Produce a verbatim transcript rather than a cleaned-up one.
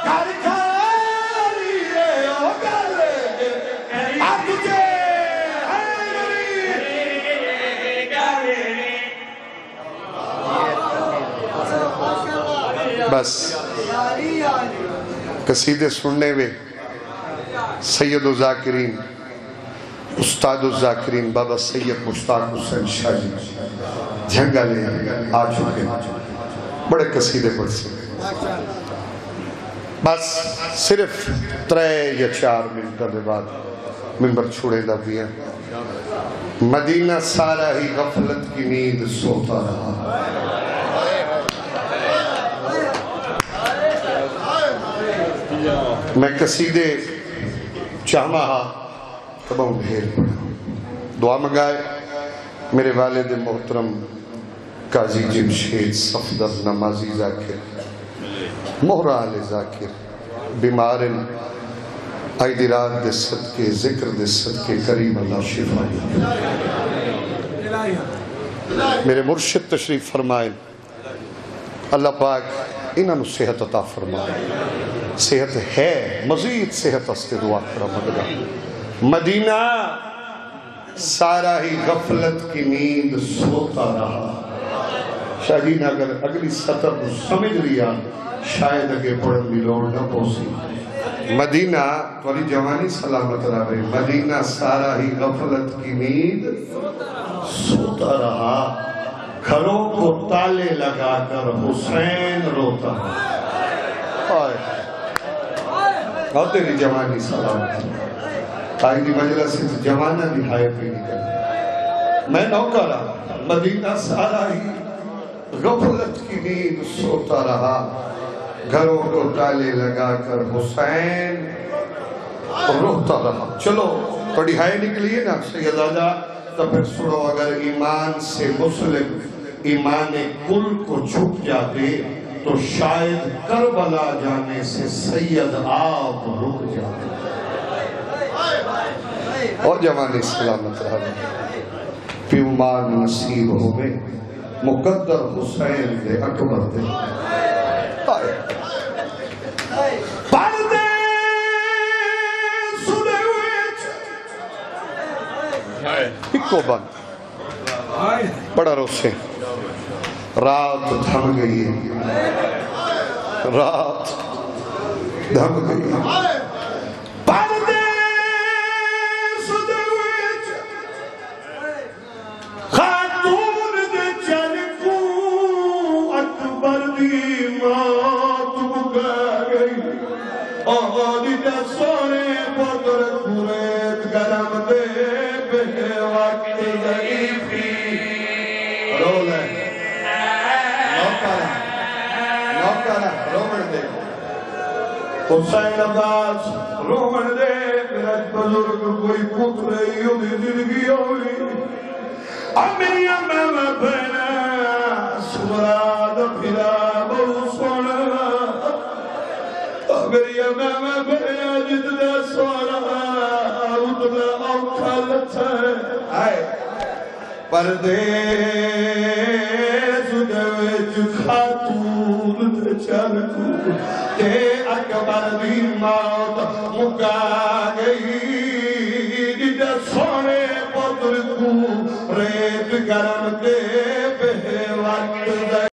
گھر کھاری ہے او گلے اب تجھے بس قصیدے سننے میں سید الذاکرین استاد الذاکرین بابا سید مشتاق حسین شاہ جی جھنگا لے آ چکے بڑے قصیدے پڑھ سکے بس صرف ترے یا چار منٹوں کے بعد منبر چھوڑے دا بھی ہے مدینہ سارا ہی غفلت کی نیند سوتا رہا میں قصیدے چاہما ہاں تمام ڈھیر پڑھا دعا منگائے میرے والد محترم قاضی جمشید صفدر نمازی ذاکر مہرہ آل ذاکر بیمارن آئی دی رات دے صدقے ذکر دے صدقے کریم اللہ شفا میرے مرشد تشریف فرمائے اللہ پاک انہاں نو صحت عطا فرمائے صحت ہے مزید صحت استے دعا کرا مدگا مدینہ سارا ہی غفلت کی نیند سوتا رہا شاہدین اگر اگلی سطر کو سمجھ لیا شاید اگے پڑھن بھی لوڑ نہ پوسی مدینہ توری جوانی سلامت رہے مدینہ سارا ہی غفلت کی نیند سوتا رہا گھروں کو تالے لگا کر حسین روتا آئے اور تیری جوانی سلامت آئی دی مجلس سے جوانہ بھی ہائے پہ نکل میں نوکر رہا مدینہ سارا ہی غفلت کی نیند سوتا رہا گھروں کو تالے لگا کر حسین روتا رہا چلو تھوڑی ہائے نکلیے نا سیدادہ تو پھر سنو اگر ایمان سے مسلم ایمان کل کو چھپ جاتے تو شاید کربلا جانے سے سید آپ رک جاتے اور جوانی سلامت رہا پیومار نصیب ہوئے مقدر حسین دے اکبر دے پردے سنے ہوئے ایکو بند بڑا روسے رات دھم گئی رات دھم گئی پردے سنے ہوئے خاتون دے چل کو اکبر دی موت بگا گئی آدھی دے سونے پتر کوریت گرم دے بے وقت ضعیفی رول ہے نوکرہ نوکرہ رومن دے حسین عباس رومن دے میرا بزرگ کوئی پتر ہی دی زندگی ہوئی امی امی میں بہنا سمراد پھرا بہو سونا میری امی میں بہنا جتنا سونا اتنا اوکھا لچھا ہے پردے سجوے خاتون تے چل کو تے اکبر دی موت مکا گئی جدہ سونے پتر کو ریت گرم دے